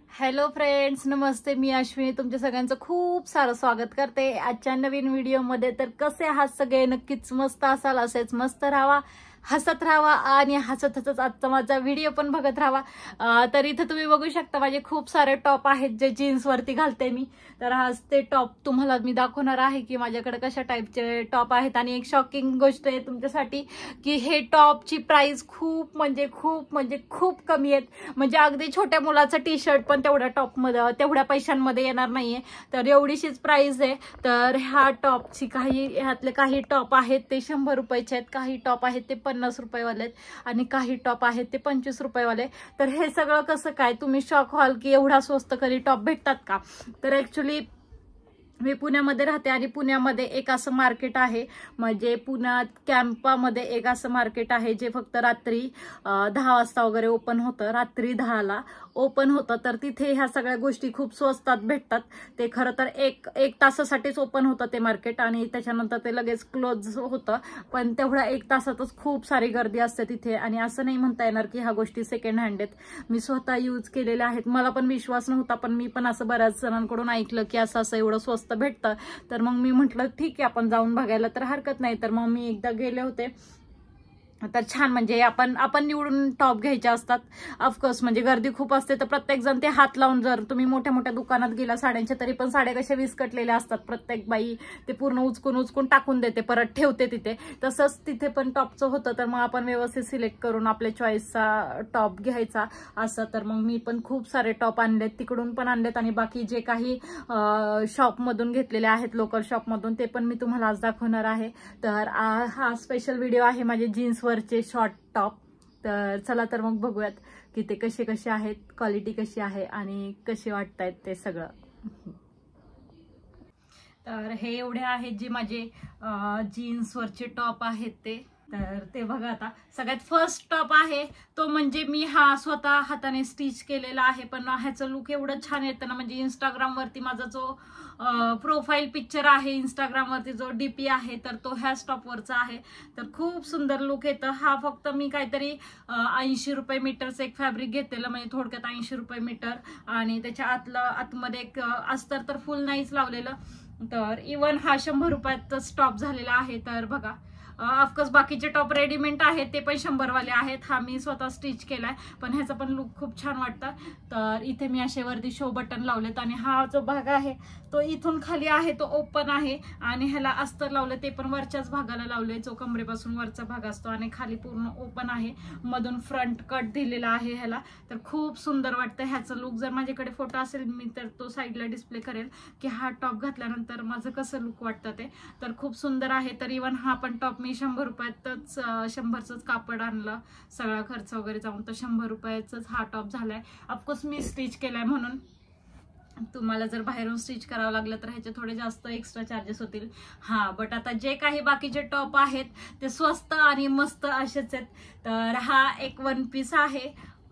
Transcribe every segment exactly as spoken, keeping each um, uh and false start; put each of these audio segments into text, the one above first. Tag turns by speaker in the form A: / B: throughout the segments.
A: Hello friends, नमस्ते. मी अश्विनी तुमच्या सगळ्यांचं खूप सारं स्वागत करते आजच्या नवीन व्हिडिओमध्ये. तर कसे आहात सगळे? नक्कीच मस्त असाल. असेच मस्त राहावा, हसत राहावा आणि हसत हसत आजचा माझा व्हिडिओ पण बघत राहावा. तर इथे तुम्ही बघू शकता माझे खूप सारे टॉप आहेत जे जीन्स वरती घालते मी. तर आज ते टॉप तुम्हाला मी दाखवणार आहे की माझ्याकडे कशा टाईपचे टॉप आहेत. आणि एक शॉकिंग गोष्ट आहे तुमच्यासाठी की हे टॉपची प्राइस खूप म्हणजे खूप म्हणजे खूप कमी आहेत. म्हणजे अगदी छोट्या मुलाचं टी शर्ट पण तेवढ्या टॉपमध्ये तेवढ्या पैशांमध्ये येणार नाहीये. तर एवढीशीच प्राइस आहे. तर ह्या टॉपची काही ह्यातले काही टॉप आहेत ते शंभर रुपयाचे आहेत, काही टॉप आहेत ते पन्नास रुपयेवाले आहेत आणि काही टॉप आहेत ते पंचवीस रुपयेवाले. तर हे सगळं कसं काय? तुम्ही शॉक व्हाल की एवढा स्वस्त कधी टॉप भेटतात का? तर ऍक्च्युली मी पुण्यामध्ये राहते आणि पुण्यामध्ये एक असं मार्केट आहे, म्हणजे पुण्यात कॅम्पामध्ये एक असं मार्केट आहे जे फक्त रात्री दहा वाजता वगैरे ओपन होतं. रात्री दहाला ओपन होतं. तर तिथे ह्या सगळ्या गोष्टी खूप स्वस्तात भेटतात. ते खरं तर एक एक तासासाठीच ओपन होतं ते मार्केट आणि त्याच्यानंतर ते लगेच क्लोज होतं. पण तेवढ्या एक तासातच खूप सारी गर्दी असते तिथे. आणि असं नाही म्हणता येणार की ह्या गोष्टी सेकंड हँड आहेत. मी स्वतः यूज केलेल्या आहेत. मला पण विश्वास नव्हता, पण मी पण असं बऱ्याच जणांकडून ऐकलं की असं असं एवढं स्वस्त भेटतं. तर मग मी म्हटलं ठीक आहे आपण जाऊन बघायला तर हरकत नाही. तर मग मी एकदा गेले होते. तर छान, म्हणजे आपण आपण निवडून टॉप घ्यायचे असतात. ऑफकोर्स म्हणजे गर्दी खूप असते तर प्रत्येक जण ते हात लावून, जर तुम्ही मोठ्या मोठ्या दुकानात गेला साड्यांच्या तरी पण साड्या कशा विस्कटलेल्या असतात, प्रत्येक बाई ते पूर्ण उचकून उचकून टाकून देते, परत ठेवते तिथे. तसंच तिथे पण टॉपचं होतं. तर मग आपण व्यवस्थित सिलेक्ट करून आपल्या चॉईसचा टॉप घ्यायचा असं. तर मग मी पण खूप सारे टॉप आणलेत, तिकडून पण आणलेत आणि बाकी जे काही शॉपमधून घेतलेले आहेत, लोकल शॉपमधून, ते पण मी तुम्हाला आज दाखवणार आहे. तर हा स्पेशल व्हिडिओ आहे माझे जीन्स वरचे शॉर्ट टॉप. तर चला तर मग बघूयात की ते कसे कसे आहेत, क्वालिटी कशी आहे आणि कसे वाटतायत ते सगळं. तर हे एवढे आहेत जे माझे जीन्स वरचे टॉप आहेत ते. तर ते बघा, आता सगळ्यात फर्स्ट टॉप आहे तो म्हणजे मी हा स्वतः हाताने स्टिच केलेला आहे. पण ह्याचं लुक एवढं छान येतं ना, म्हणजे इंस्टाग्राम वरती माझा जो प्रोफाईल पिक्चर आहे, इंस्टाग्राम वरती जो डीपी आहे, तर तो ह्या टॉप वरचा आहे. तर खूप सुंदर लुक येतं. हा फक्त मी काहीतरी ऐंशी रुपये मीटरचं एक फॅब्रिक घेतलेलं, म्हणजे थोडक्यात ऐंशी रुपये मीटर. आणि त्याच्या आतलं आतमध्ये एक अस्तर तर फुल नाहीच लावलेलं. तर इवन हा शंभर रुपयातच टॉप झालेला आहे. तर बघा, ऑफकोर्स बाकीचे टॉप रेडीमेड आहेत ते पण शंभर वाले आहेत. हा मी स्वतः स्टिच केलाय, पण ह्याचा पण लुक खूप छान वाटतं. तर इथे मी असे वरती शो बटन लावलेत आणि हा जो भाग आहे तो इथून खाली आहे तो ओपन आहे आणि ह्याला अस्तर लावलं ते पण वरच्याच भागाला लावले, जो कमरेपासून वरचा भाग असतो आणि खाली पूर्ण ओपन आहे. मधून फ्रंट कट दिलेला आहे ह्याला. तर खूप सुंदर वाटतं ह्याचं लुक. जर माझ्याकडे फोटो असेल मी तर तो साईडला डिस्प्ले करेल की हा टॉप घातल्यानंतर माझं कसं लुक वाटतं ते. तर खूप सुंदर आहे. तर इवन हा पण टॉप मी शंभर रुपयातच शंभरचंच कापड आणलं, सगळा खर्च वगैरे जाऊन तर शंभर रुपयाचाच हा टॉप झालाय. ऑफकोर्स मी स्टिच केलाय म्हणून. तुम्हाला जर बाहेरून स्टिच करावं लागलं तर ह्याचे थोडे जास्त एक्स्ट्रा चार्जेस होतील. हा बट आता जे काही बाकीचे टॉप आहेत ते स्वस्त आणि मस्त असेच आहेत. तर हा एक वन पीस आहे.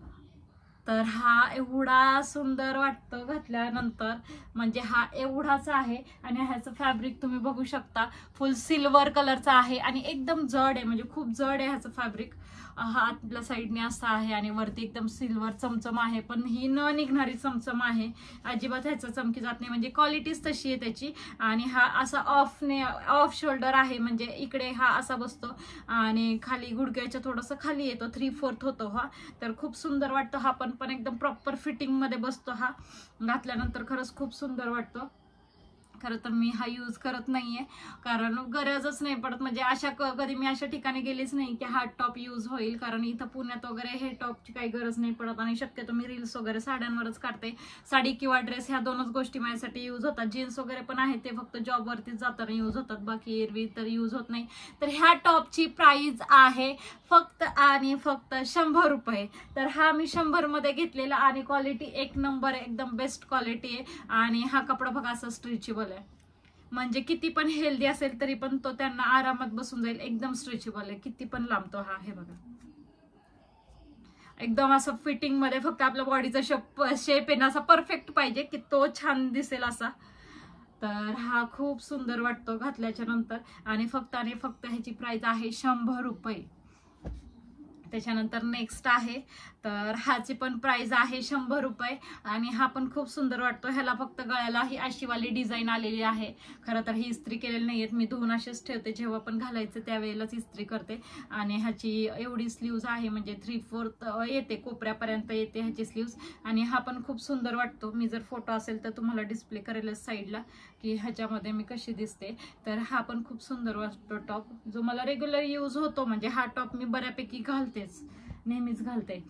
A: तर हा एवढा सुंदर वाटतो घातल्यानंतर, म्हणजे हा एवढाच आहे. आणि ह्याचं फॅब्रिक तुम्ही बघू शकता, फुल सिल्वर कलरचा आहे आणि एकदम जड आहे, म्हणजे खूप जड आहे ह्याचं फॅब्रिक. हा आतल्या साईडने असा आहे आणि वरती एकदम सिल्वर चमचम आहे, पण ही न निघणारी चमचम आहे. अजिबात ह्याचं चमकी जात नाही, म्हणजे क्वालिटीच तशी आहे त्याची. आणि हा असा ऑफने ऑफ शोल्डर आहे, म्हणजे इकडे हा असा बसतो आणि खाली गुडघ्याच्या थोडंसं खाली येतो, थ्री फोर्थ होतो हा. तर खूप सुंदर वाटतो हा पण पण एकदम प्रॉपर फिटिंग मध्ये बसतो हा. घातल्यानंतर खरंच खूप सुंदर वाटतो. खरं तर मी हा यूज करत नाहीये, कारण गरजच नाही पडत. म्हणजे अशा कधी मी अशा ठिकाणी गेलीच नाही की हा टॉप यूज होईल, कारण इथं पुण्यात वगैरे हे टॉपची काही गरज नाही पडत. आणि शक्यतो मी रील्स वगैरे साड्यांवरच काढते. साडी किंवा ड्रेस ह्या दोनच गोष्टी माझ्यासाठी यूज होतात. जीन्स वगैरे पण आहे ते फक्त जॉबवरतीच जाताना यूज होतात, बाकी एरवी तर यूज होत नाही. तर ह्या टॉपची प्राइस आहे फक्त आणि फक्त शंभर रुपये. तर हा मी शंभर मध्ये घेतलेला आणि क्वालिटी एक नंबर आहे, एकदम बेस्ट क्वालिटी आहे. आणि हा कपडा बघा असा स्ट्रेचेबल आहे, म्हणजे किती पण हेल्दी असेल तरी पण तो त्यांना आरामात बसून जाईल. एकदम स्ट्रेचेबल आहे, किती पण लांबतो हा. हे बघा, एकदम असं फिटिंग मध्ये, फक्त आपल्या बॉडीचा शेप शेप आहे ना असा परफेक्ट पाहिजे की तो छान दिसेल असा. तर हा खूप सुंदर वाटतो घातल्याच्या नंतर. आणि फक्त आणि फक्त ह्याची प्राइस आहे शंभर रुपये. त्याच्यानंतर नेक्स्ट आहे, तर ह्याची पण प्राइस आहे शंभर रुपये आणि हा पण खूप सुंदर वाटतो. ह्याला फक्त गळ्याला ही अशीवाली डिझाईन आलेली आहे. खरं तर ही इस्त्री केलेली नाहीयेत, मी धुवून असेच ठेवते, जेव्हा पण घालायचं त्यावेळेलाच इस्त्री करते. आणि ह्याची एवढी स्लीव्ज आहे, म्हणजे थ्री फोर्थ येते, कोपऱ्यापर्यंत येते ह्याची स्लीव्ज. आणि हा पण खूप सुंदर वाटतो. मी जर फोटो असेल तर तुम्हाला डिस्प्ले करेलच साईडला की ह्याच्यामध्ये मी कशी दिसते. तर हा पण खूप सुंदर वाटतो टॉप, जो मला रेग्युलर यूज होतो. म्हणजे हा टॉप मी बऱ्यापैकी घालतेच, नेहमीच घालते.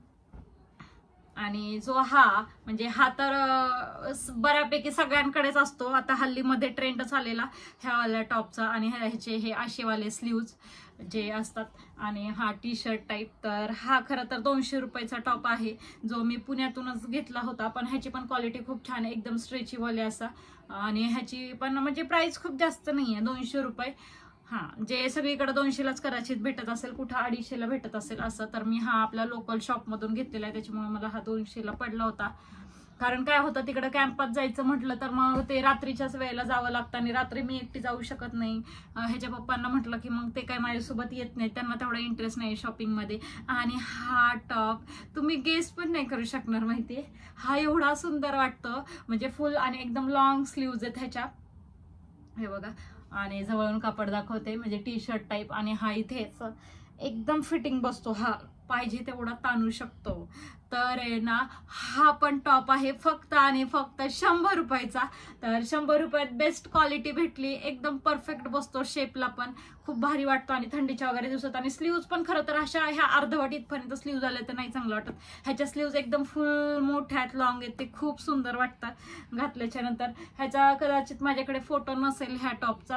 A: आणि जो हा म्हणजे हा तर बऱ्यापैकी सगळ्यांकडेच असतो. आता हल्लीमध्ये ट्रेंडच आलेला ह्यावाल्या टॉपचा. आणि ह्याचे हे आशेवाले स्लीव्ज जे असतात. आणि हा टी शर्ट टाईप. तर हा खरं तर दोनशे रुपयाचा टॉप आहे, जो मी पुण्यातूनच घेतला होता. पण ह्याची पण क्वालिटी खूप छान आहे, एकदम स्ट्रेचीवाली असा. आणि ह्याची पण म्हणजे प्राइस खूप जास्त नाही आहे, दोनशे रुपये. हां, जे सगळीकडे दोनशेलाच कदाचित भेटत असेल, कुठं अडीचशेला भेटत असेल असं. तर मी हा आपला लोकल शॉपमधून घेतलेला आहे, त्याच्यामुळे मला हा दोनशेला पडला होता. कारण काय होतं, तिकडे कॅम्पात जायचं म्हटलं तर मग ते रात्रीच्याच वेळेला जावं लागतं आणि रात्री मी एकटी जाऊ शकत नाही. ह्याच्या पप्पांना म्हटलं की मग ते काय माझ्यासोबत येत नाही, त्यांना तेवढा इंटरेस्ट नाही शॉपिंगमध्ये. आणि हा टॉप तुम्ही गेस पण नाही करू शकणार माहितीये, हा एवढा सुंदर वाटतो. म्हणजे फुल आणि एकदम लॉंग स्लीव्ज आहेत ह्याच्या, हे बघा. आणि जवळून कापड दाखवते, म्हणजे टी शर्ट टाईप. आणि हा इथेच एकदम फिटिंग बसतो, हा पाहिजे तेवढा ताणू शकतो. तर आहे ना, हा पण टॉप आहे फक्त आणि फक्त शंभर रुपयाचा. तर शंभर रुपयात बेस्ट क्वालिटी भेटली, एकदम परफेक्ट बसतो, शेपला पण खूप भारी वाटतो. आणि थंडीच्या वगैरे दिवसात. आणि स्लीव्ज पण खरं तर अशा ह्या अर्धवट इथपर्यंत स्लीव्ज आले तर नाही चांगलं वाटत. ह्याच्या स्लीव्ज एकदम फुल मोठ्या आहेत, लॉंग आहेत, ते खूप सुंदर वाटतात घातल्याच्या नंतर. ह्याचा कदाचित माझ्याकडे फोटो नसेल ह्या टॉपचा.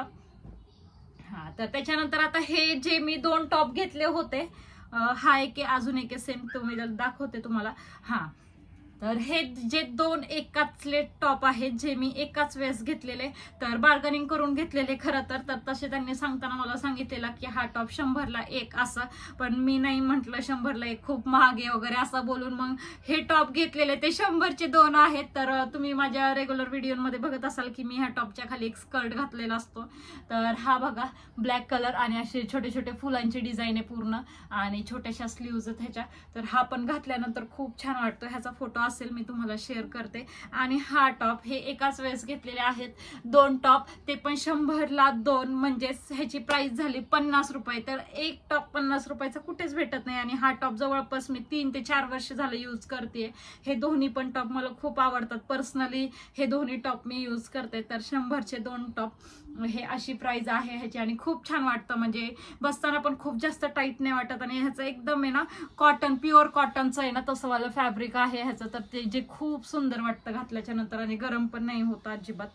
A: हा, तर त्याच्यानंतर आता हे जे मी दोन टॉप घेतले होते, हा एक अजून एक सेम, तुम्ही दाखवते तुम्हाला. हा, तर हे जे दोन एकाचले टॉप आहेत, जे मी एकाच वेळेस घेतलेले, तर बार्गनिंग करून घेतलेले खरं तर. तर तसे त्यांनी सांगताना मला सांगितलेलं की हा टॉप शंभरला एक असं. पण मी नाही म्हटलं शंभरला एक खूप महाग आहे वगैरे असं बोलून मग हे टॉप घेतलेले ते शंभरचे दोन आहेत. तर तुम्ही माझ्या रेग्युलर व्हिडिओमध्ये बघत असाल की मी ह्या टॉपच्या खाली एक स्कर्ट घातलेला असतो. तर हा बघा, ब्लॅक कलर आणि असे छोटे छोटे फुलांची डिझाईन आहे पूर्ण, आणि छोट्याशा स्लीव्ज आहेत ह्याच्या. तर हा पण घातल्यानंतर खूप छान वाटतो. ह्याचा फोटो असेल मी तुम्हाला शेअर करते. आणि हा टॉप हे एकाच वेळेस घेतलेले आहेत दोन टॉप, ते पण शंभरला दोन, म्हणजे ह्याची प्राइस झाली पन्नास रुपये. तर एक टॉप पन्नास रुपयाचा कुठेच भेटत नाही. आणि हा टॉप जवळपास मी तीन ते चार वर्ष झालं यूज करते. हे दोन्ही पण टॉप मला खूप आवडतात पर्सनली, हे दोन्ही टॉप मी यूज करते. तर शंभरचे दोन टॉप, हे अशी प्राइस आहे ह्याची. आणि खूप छान वाटतं, म्हणजे बसताना पण खूप जास्त टाईट नाही वाटत. आणि ह्याचं एकदम आहे ना कॉटन, प्युअर कॉटनचं आहे ना तसं वालं फॅब्रिक आहे ह्याचं. तर ते जे खूप सुंदर वाटतं घातल्याच्या नंतर, आणि गरम पण नाही होत अजिबात.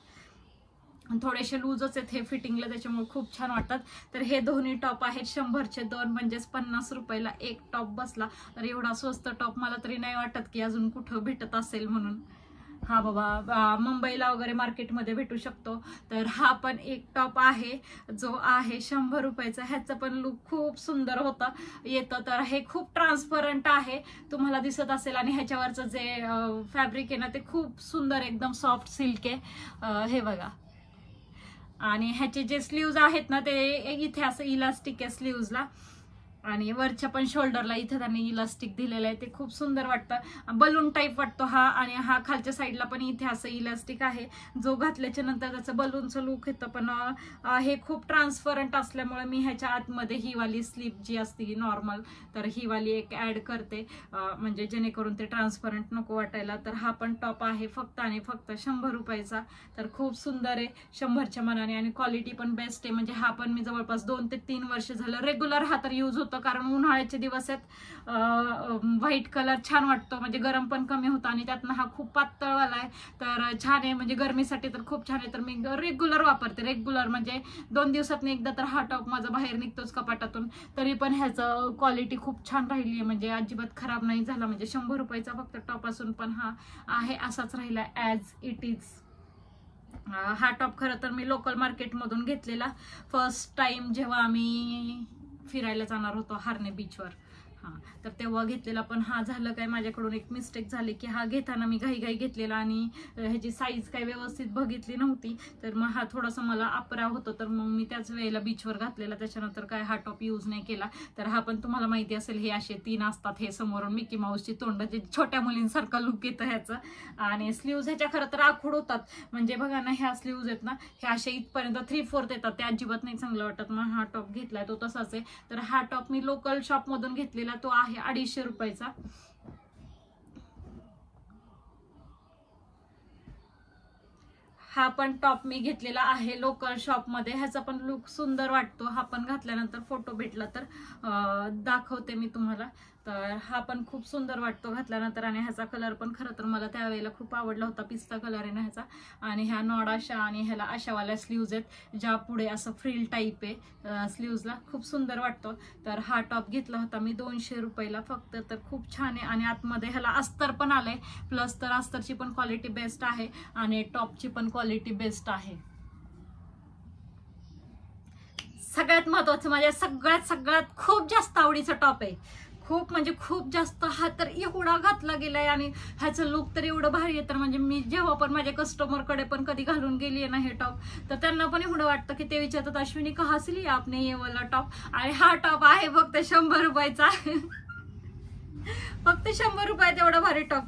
A: थोडेसे लूजच आहेत हे फिटिंगला, त्याच्यामुळे खूप छान वाटतात. तर हे दोन्ही टॉप आहेत शंभरचे दोन, म्हणजेच पन्नास रुपयाला एक टॉप बसला. तर एवढा स्वस्त टॉप मला तरी नाही वाटत की अजून कुठं भेटत असेल म्हणून. हा बाबा, मुंबईला वगैरे मार्केटमध्ये भेटू शकतो. तर हा पण एक टॉप आहे, जो आहे शंभर रुपयाचा. ह्याचं पण लुक खूप सुंदर होतं येतं. तर हे खूप ट्रान्सपरंट आहे, तुम्हाला दिसत असेल. आणि ह्याच्यावरचं जे फॅब्रिक आहे ना ते खूप सुंदर, एकदम सॉफ्ट सिल्क आहे, हे बघा. आणि ह्याचे जे स्लीव्ज आहेत ना ते इथे असं इलास्टिक आहे स्लीव्जला, आणि वरच्या पण शोल्डरला इथे त्यांनी इलास्टिक दिलेलं आहे, ते खूप सुंदर वाटतं, बलून टाईप वाटतो हा. आणि हा खालच्या साईडला पण इथे असं इलास्टिक आहे, जो घातल्याच्या नंतर त्याचं बलूनचं लुक येतं. पण हे खूप ट्रान्सपरंट असल्यामुळे मी ह्याच्या आतमध्ये ही वाली स्लीप जी असते नॉर्मल, तर ही वाली एक ऍड करते, म्हणजे जेणेकरून ते ट्रान्सपरंट नको वाटायला. तर हा पण टॉप आहे फक्त आणि फक्त शंभर रुपयाचा. तर खूप सुंदर आहे शंभरच्या मनाने, आणि क्वालिटी पण बेस्ट आहे. म्हणजे हा पण मी जवळपास दोन ते तीन वर्ष झालं रेग्युलर हा तर यूज होतो, कारण उन्हाळ्याचे दिवस आहेत. व्हाईट कलर छान वाटतो, म्हणजे गरम पण कमी होतं. आणि त्यातनं हा खूप पातळवाला आहे, तर छान आहे, म्हणजे गरमीसाठी तर खूप छान आहे. तर मी रेग्युलर वापरते, रेग्युलर म्हणजे दोन दिवसात एकदा तर हा टॉप माझा बाहेर निघतोच कपाटातून. तरी पण ह्याचं क्वालिटी खूप छान राहिली आहे, म्हणजे अजिबात खराब नाही झाला. म्हणजे शंभर रुपयाचा फक्त टॉप असून पण हा आहे असाच राहिला ॲज इट इज. हा टॉप खरं तर मी लोकल मार्केटमधून घेतलेला फर्स्ट टाइम, जेव्हा आम्ही फिरायला जाणार होतो हारणे बीचवर. हां, तर तेव्हा घेतलेला. पण हा झालं काय माझ्याकडून एक मिस्टेक झाली की हा घेताना मी घाई घाई घेतलेला आणि ह्याची साईज काय व्यवस्थित बघितली नव्हती, तर मग हा थोडासा मला अपरा होतो, तर मग मी त्याच वेळेला बीचवर घातलेला. त्याच्यानंतर काय हा टॉप यूज नाही केला. तर हा पण तुम्हाला माहिती असेल, हे असे तीन असतात, हे समोरून मिकी माऊसची तोंड, जे छोट्या मुलींसारखं लुक येतं ह्याचं. आणि स्लीव्ज ह्याच्या खरं तर आखूड होतात, म्हणजे बघा ना, ह्या स्लीव्ज आहेत ना, हे असे इथपर्यंत थ्री फोर्थ येतात, ते अजिबात नाही चांगलं वाटत. मग हा टॉप घेतलाय तो तसाच आहे. तर हा टॉप मी लोकल शॉप मधून घेतलेला, तो आहे अडीचशे रुपयाचा. हा पण टॉप मी घेतलेला आहे लोकल शॉप मध्ये. ह्याचा पण लुक सुंदर वाटतो. हा पण घातल्यानंतर फोटो भेटला तर दाखवते मी तुम्हाला. तर हा पण खूप सुंदर वाटतो घातल्यानंतर. आणि ह्याचा कलर पण खरं तर मला त्यावेळेला खूप आवडला होता, पिस्ता कलर आहे ना ह्याचा. आणि ह्या नॉड अशा आणि ह्याला अशावाल्या स्लीव्ज आहेत, ज्या पुढे असं फ्रिल टाईप आहे स्लीव्जला, खूप सुंदर वाटतो. तर हा टॉप घेतला होता मी दोनशे रुपयाला फक्त. तर खूप छान आहे. आणि आतमध्ये ह्याला अस्तर पण आलंय, प्लस तर अस्तरची पण क्वालिटी बेस्ट आहे आणि टॉपची पण क्वालिटी बेस्ट आहे. सगळ्यात महत्वाचं, माझ्या सगळ्यात सगळ्यात खूप जास्त आवडीचा टॉप आहे, खूप म्हणजे खूप जास्त. हा तर एवढा घातला गेलाय आणि ह्याचं लुक तर एवढं भारी आहे. तर म्हणजे मी जेव्हा पण माझ्या कस्टमरकडे पण कधी घालून गेली आहे ना हे टॉप, तर त्यांना पण एवढं वाटतं की ते विचारतात, अश्विनी कहाँ से लिया आपने ये वाला टॉप. आणि हा टॉप आहे फक्त शंभर रुपयाचा फक्त शंभर रुपयात एवढा भारी टॉप.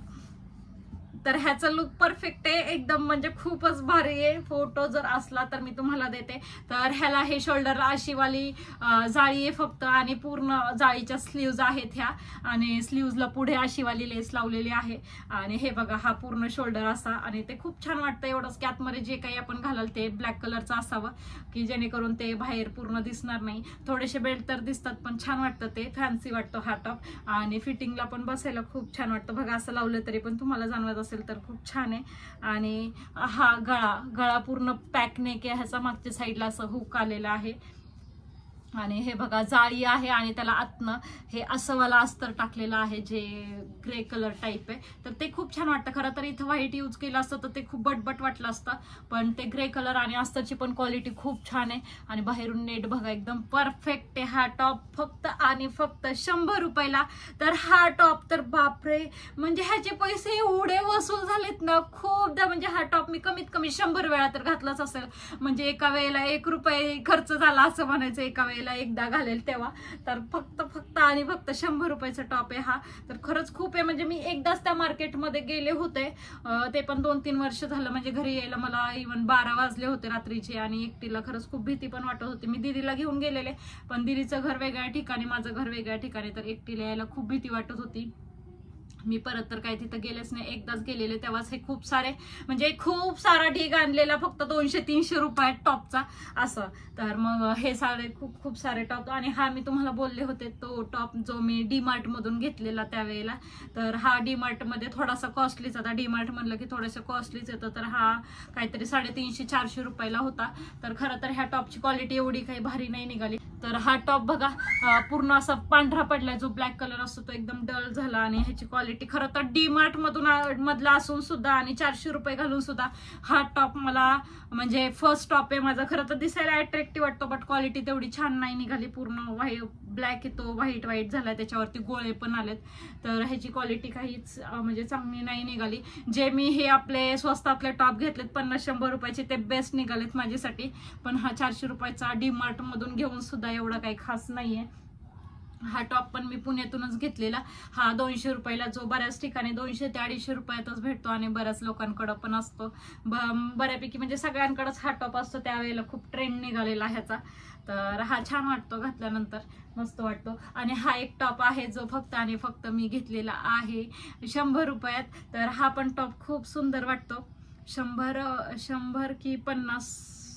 A: तर ह्याचा लुक परफेक्ट आहे एकदम, म्हणजे खूपच भारी आहे. फोटो जर असला तर मी तुम्हाला देते. तर ह्याला हे शोल्डरला अशी वाली जाळी आहे फक्त, आणि पूर्ण जाळीच्या स्लीव्ज आहेत ह्या, आणि स्लीव्जला पुढे अशी वाली लेस लावलेली आहे. आणि हे बघा, हा पूर्ण शोल्डर असा, आणि ते खूप छान वाटतं. एवढंच की आतमध्ये जे काही आपण घालाल ते ब्लॅक कलरचं असावं, की जेणेकरून ते बाहेर पूर्ण दिसणार नाही. थोडेसे बेल्ट तर दिसतात, पण छान वाटतं, ते फॅन्सी वाटतो हा टॉप. आणि फिटिंगला पण बसायला खूप छान वाटतं. बघा, असं लावलं तरी पण तुम्हाला जाणवत असेल तर खूप छान आहे. आणि हा गळा गळा पूर्ण पॅक नेक आहे ह्याचा, मागच्या साईडला असं हुक आलेला आहे. आणि हे बघा, जाळी आहे आणि त्याला आतनं हे असं वाला अस्तर टाकलेलं आहे, जे ग्रे कलर टाईप आहे. तर ते खूप छान वाटतं. खरं तर इथं व्हाईट यूज केलं असतं तर ते खूप बटबट वाटलं असतं, पण ते ग्रे कलर आणि अस्तरची पण क्वालिटी खूप छान आहे. आणि बाहेरून नेट बघा, एकदम परफेक्ट आहे हा टॉप, फक्त आणि फक्त शंभर रुपयाला. तर हा टॉप तर बापरे, म्हणजे ह्याचे पैसे एवढे वसूल झालेत ना खूपदा. म्हणजे हा टॉप मी कमीत कमी शंभर वेळा तर घातलाच असेल, म्हणजे एका वेळेला एक रुपये खर्च झाला असं म्हणायचं, एका वेळेला एकदा घालेल तेव्हा. तर फक्त फक्त आणि फक्त शंभर रुपयाचा टॉप आहे हा. तर खरंच खूप आहे. म्हणजे मी एकदाच त्या मार्केटमध्ये गेले होते, ते पण दोन तीन वर्ष झालं. म्हणजे घरी यायला मला इव्हन बारा वाजले होते रात्रीचे, आणि एकटीला खरंच खूप भीती पण वाटत होती. मी दीदीला घेऊन गेलेले, पण दीदीचं घर वेगळ्या ठिकाणी, माझं घर वेगळ्या ठिकाणी, तर एकटीला यायला खूप भीती वाटत होती. मी परत तर काय तिथं गेलेच नाही, एकदाच गेलेले. तेव्हाच हे खूप सारे, म्हणजे खूप सारा ढीग आणलेला फक्त दोनशे तीनशे रुपयात टॉपचा असं. तर मग हे सारे खूप खूप सारे टॉप. आणि हा मी तुम्हाला बोलले होते तो टॉप जो मी डीमार्ट मधून घेतलेला त्यावेळेला, तर हा डीमार्ट मध्ये थोडासा कॉस्टलीच. आता डीमार्ट म्हणलं की थोडंसं कॉस्टलीच येतं, तर हा काहीतरी साडेतीनशे चारशे रुपयाला होता. तर खरं तर ह्या टॉपची क्वालिटी एवढी काही भारी नाही निघाली. तर हा टॉप बघा, पूर्ण असा पांढरा पडलाय, जो ब्लॅक कलर असतो तो एकदम डल झाला. आणि ह्याची क्वालिटी खरं तर डीमार्ट मधून मधला असून सुद्धा आणि चारशे रुपये घालून सुद्धा हा टॉप मला, म्हणजे फर्स्ट टॉप आहे माझा. खरं तर दिसायला अट्रॅक्टिव्ह वाटतो, बट क्वालिटी तेवढी छान नाही निघाली. पूर्ण व्हाईट ब्लॅक येतो, व्हाईट व्हाईट झालाय, त्याच्यावरती गोळे पण आलेत. तर ह्याची क्वालिटी काहीच म्हणजे चांगली नाही निघाली. जे मी हे आपले स्वस्तातले टॉप घेतलेत पन्नास शंभर रुपयाचे, ते बेस्ट निघालेत माझ्यासाठी. पण हा चारशे रुपयाचा डीमार्ट मधून घेऊन सुद्धा एवढा काही खास नाहीये. हा टॉप पण मी पुण्यातूनच घेतलेला. हा दोनशे रुपयाला, जो बऱ्याच ठिकाणी दोनशे ते अडीचशे रुपयातच भेटतो, आणि बऱ्याच लोकांकडे पण असतो बऱ्यापैकी, म्हणजे सगळ्यांकडेच हा टॉप असतो. त्यावेळेला खूप ट्रेंड निघालेला ह्याचा. तर हा छान वाटतो घातल्यानंतर, मस्त वाटतो. आणि हा एक टॉप आहे जो फक्त आणि फक्त मी घेतलेला आहे शंभर रुपयात. तर हा पण टॉप खूप सुंदर वाटतो. शंभर शंभर की पन्नास,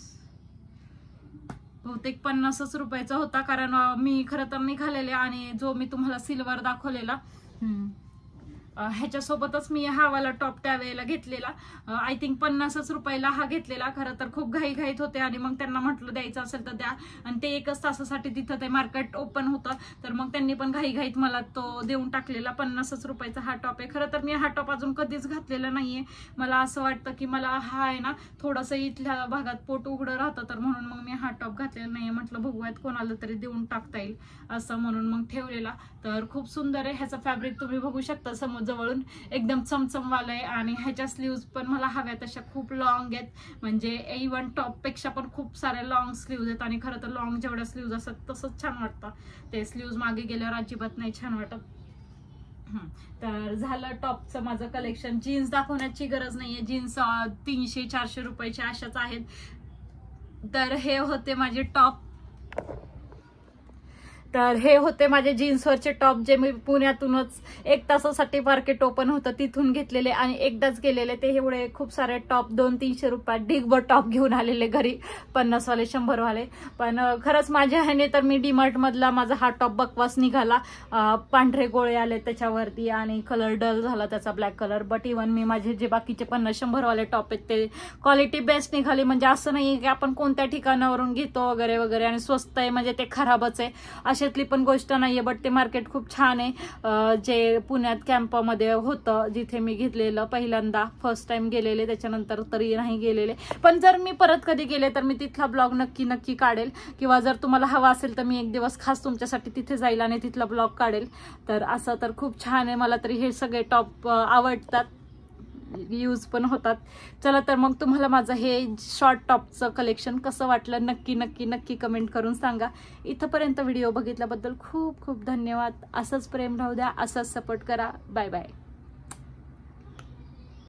A: बहुतेक पन्नासच रुपयाचा होता, कारण मी खरं तर निघालेले. आणि जो मी तुम्हाला सिल्वर दाखवलेला, ह्याच्यासोबतच मी हा वाला टॉप त्यावेळेला घेतलेला. आय थिंक पन्नासच रुपयाला हा घेतलेला. खरं तर खूप घाई घाईत होते आणि मग त्यांना म्हटलं द्यायचं असेल तर द्या, आणि ते एकच तासासाठी तिथं ते मार्केट ओपन होतं, तर मग त्यांनी पण घाई घाईत मला तो देऊन टाकलेला. पन्नासच रुपयाचा हा टॉप आहे. खरं तर मी हा टॉप अजून कधीच घातलेला नाहीये. मला असं वाटतं की मला हा आहे ना थोडंसं इथल्या भागात पोट उघडं राहतं, तर म्हणून मग मी हा टॉप घातलेला नाहीये. म्हटलं बघूयात कोणाला तरी देऊन टाकता येईल असं म्हणून मग ठेवलेला. तर खूप सुंदर आहे. ह्याचं फॅब्रिक तुम्ही बघू शकता समोर जवळून, एकदम चमचमवालं आहे. आणि ह्याच्या स्लीव्ज पण मला हव्या तशा खूप लॉंग आहेत, म्हणजे इव्हन टॉप पेक्षा पण खूप साऱ्या लॉंग स्लीव्ज आहेत. आणि खरं तर लॉंग जेवढ्या स्लीव्ज असतात तसंच छान वाटतं. ते स्लीव्ज मागे गेल्यावर अजिबात नाही छान वाटत. तर झालं टॉपचं माझं कलेक्शन. जीन्स दाखवण्याची गरज नाहीये, जीन्स तीनशे चारशे रुपयाचे अशाच आहेत. तर हे होते माझे टॉप. तर हे होते माझे जीन्सवरचे टॉप, जे मी पुण्यातूनच एक तासासाठी मार्केट ओपन होतं तिथून घेतलेले आणि एकदाच गेलेले. ते एवढे खूप सारे टॉप दोन तीनशे रुपयात ढिगभर टॉप घेऊन आलेले घरी, पन्नासवाले शंभरवाले. पण खरंच माझ्या ह्याने तर मी डीमार्ट मधला माझा हा टॉप बकवास निघाला. पांढरे गोळे आले त्याच्यावरती आणि कलर डल झाला त्याचा, ब्लॅक कलर. बट इव्हन मी माझे जे बाकीचे पन्नास शंभरवाले टॉप आहेत ते क्वालिटी बेस्ट निघाली. म्हणजे असं नाही की आपण कोणत्या ठिकाणावरून घेतो वगैरे वगैरे आणि स्वस्त आहे म्हणजे ते खराबच आहे, अशातली पण गोष्ट नाहीये. बट ते मार्केट खूप छान आहे, जे पुण्यात कॅम्पामध्ये होतं, जिथे मी घेतलेलं पहिल्यांदा, फर्स्ट टाइम गेलेले, त्याच्यानंतर तरी नाही गेलेले. पण जर मी परत कधी गेले तर मी तिथला ब्लॉग नक्की नक्की काढेल, किंवा जर तुम्हाला हवा असेल तर मी एक दिवस खास तुमच्यासाठी तिथे जाईल आणि तिथला ब्लॉग काढेल. तर असं तर खूप छान आहे. मला तरी हे सगळे टॉप आवडतात, यूज पण होतात. चला तर मग तुम्हाला माझं हे शॉर्ट टॉपचं कलेक्शन कसं वाटलं नक्की नक्की नक्की कमेंट करून सांगा. इथंपर्यंत व्हिडिओ बघितल्याबद्दल खूप खूप धन्यवाद. असंच प्रेम राहू द्या, असंच सपोर्ट करा. Bye bye.